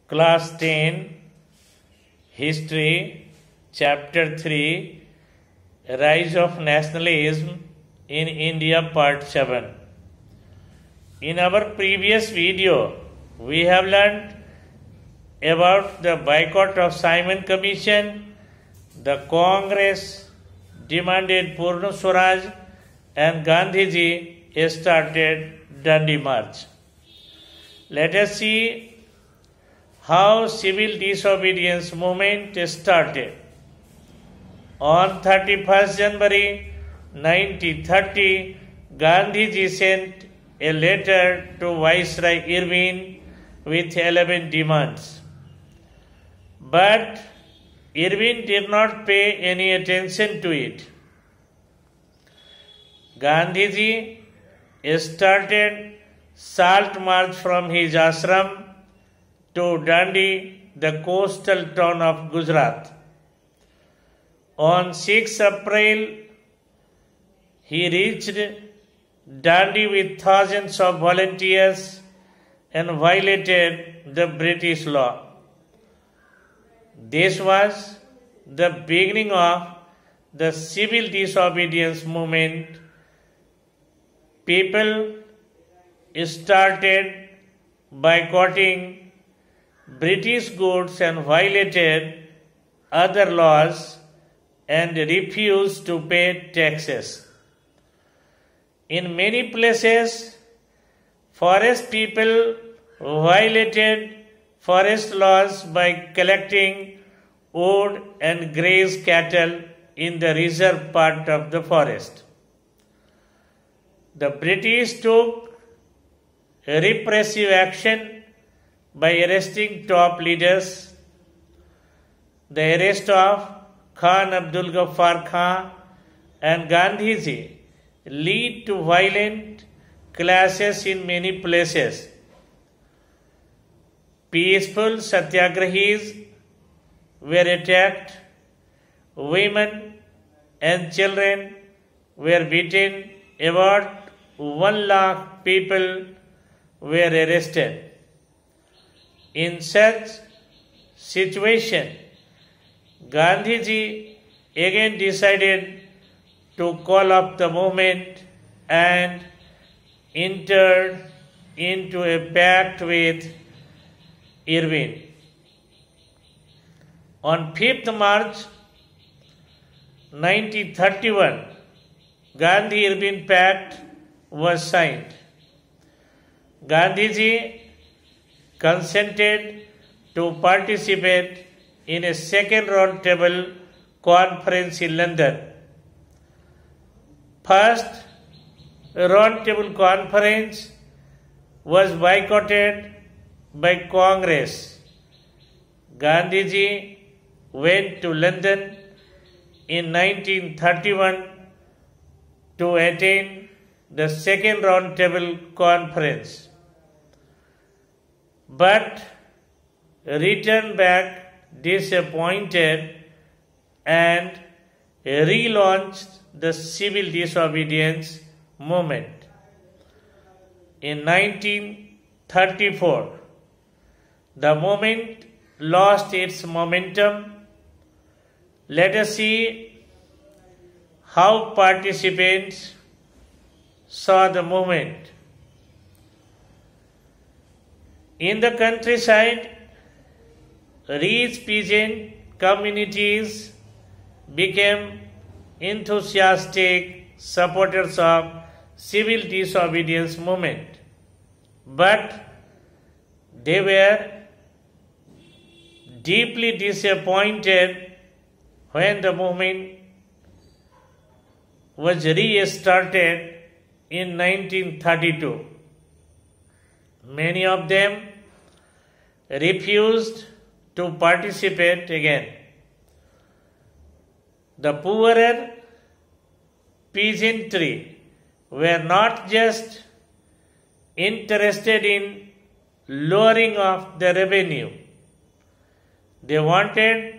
Class 10 History Chapter 3 Rise of Nationalism in India Part 7. In our previous video, we have learned about the boycott of Simon Commission, the Congress demanded Purna Swaraj, and Gandhiji started Dandi March. Let us see how civil disobedience movement started. On 31st January 1930, Gandhiji sent a letter to Viceroy Irvine with 11 demands. But Irvine did not pay any attention to it. Gandhiji started salt march from his ashram to Dandi, the coastal town of Gujarat. On 6 April, he reached Dandi with thousands of volunteers and violated the British law. This was the beginning of the civil disobedience movement. People started boycotting British goods and violated other laws and refused to pay taxes. In many places, forest people violated forest laws by collecting wood and grazed cattle in the reserve part of the forest. The British took repressive action by arresting top leaders. The arrest of Khan Abdul Ghaffar Khan and Gandhiji lead to violent clashes in many places. Peaceful satyagrahis were attacked, women and children were beaten, about 1 lakh people were arrested. In such situation, Gandhiji again decided to call up the movement and entered into a pact with Irvine. On 5th March 1931, Gandhi-Irvine Pact was signed. Gandhiji consented to participate in a second round-table conference in London. First round-table conference was boycotted by Congress. Gandhiji went to London in 1931 to attend the second round-table conference, but returned back disappointed and relaunched the civil disobedience movement. In 1934, the movement lost its momentum. Let us see how participants saw the movement. In the countryside, rich peasant communities became enthusiastic supporters of civil disobedience movement, but they were deeply disappointed when the movement was restarted in 1932. Many of them refused to participate again. The poorer peasantry were not just interested in lowering of the revenue. They wanted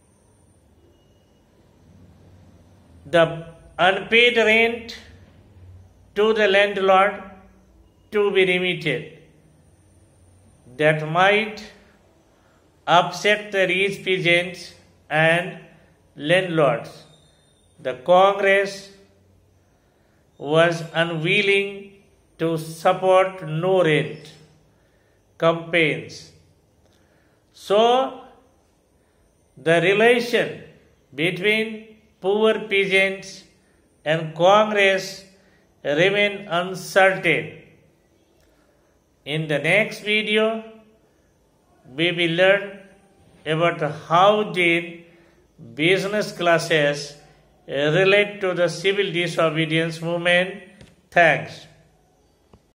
the unpaid rent to the landlord to be remitted. That might upset the rich peasants and landlords. The Congress was unwilling to support no rent campaigns. So, the relation between poor peasants and Congress remain uncertain. In the next video, we will learn about how did business classes relate to the civil disobedience movement. Thanks.